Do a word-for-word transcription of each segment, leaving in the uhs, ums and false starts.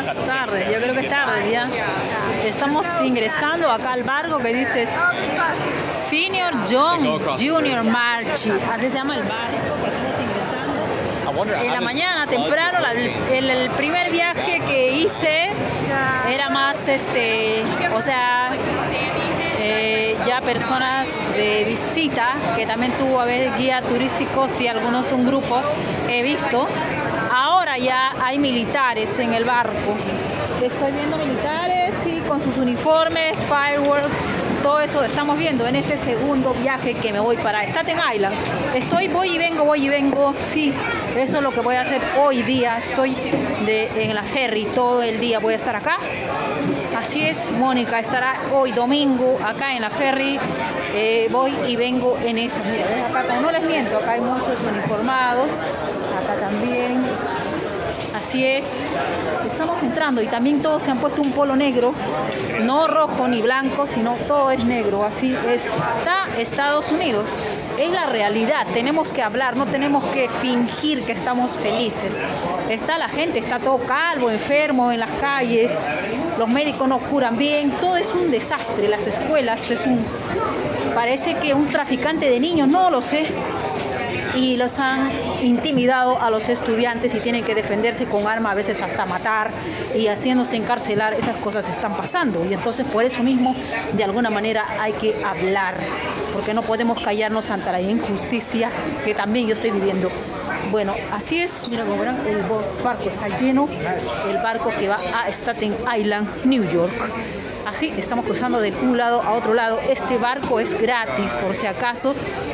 es tarde, yo creo que es tarde ya. Estamos ingresando acá al barco que dice Senior John Junior Marchi, así se llama el barco que estamos ingresando. En la mañana temprano, la, el, el primer viaje que hice era más, este, o sea, eh, ya personas de visita, que también tuvo a ver guías turísticos y algunos un grupo, he visto. Ahora ya hay militares en el barco. Estoy viendo militares, sí, con sus uniformes, fireworks, todo eso estamos viendo en este segundo viaje que me voy para Staten Island. Estoy, voy y vengo, voy y vengo, sí, eso es lo que voy a hacer hoy día. Estoy de, en la ferry todo el día, voy a estar acá. Así es, Mónica estará hoy domingo acá en la ferry. Eh, voy y vengo en eso. Mira, acá, como no les miento, acá hay muchos uniformados, acá también. Así es, estamos entrando y también todos se han puesto un polo negro, no rojo ni blanco, sino todo es negro. Así está Estados Unidos, es la realidad, tenemos que hablar, no tenemos que fingir que estamos felices. Está la gente, está todo calvo, enfermo en las calles, los médicos no curan bien, todo es un desastre, las escuelas es un, parece que un traficante de niños, no lo sé. Y los han intimidado a los estudiantes y tienen que defenderse con arma, a veces hasta matar y haciéndose encarcelar. Esas cosas están pasando y entonces por eso mismo de alguna manera hay que hablar, porque no podemos callarnos ante la injusticia que también yo estoy viviendo. Bueno, así es, mira como verán, el barco está lleno, el barco que va a Staten Island, New York. Así estamos cruzando de un lado a otro lado. Este barco es gratis, por si acaso.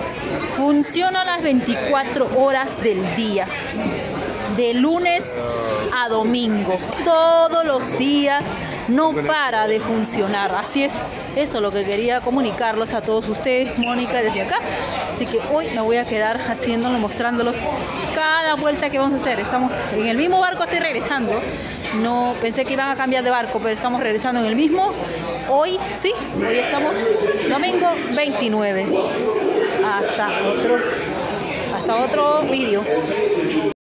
Funciona las veinticuatro horas del día, de lunes a domingo. Todos los días no para de funcionar. Así es, eso es lo que quería comunicarlos a todos ustedes, Mónica, desde acá. Así que hoy me voy a quedar haciéndolo, mostrándolos cada vuelta que vamos a hacer. Estamos en el mismo barco, estoy regresando. No pensé que iban a cambiar de barco, pero estamos regresando en el mismo. Hoy sí, hoy estamos domingo veintinueve. Hasta otro, hasta otro vídeo.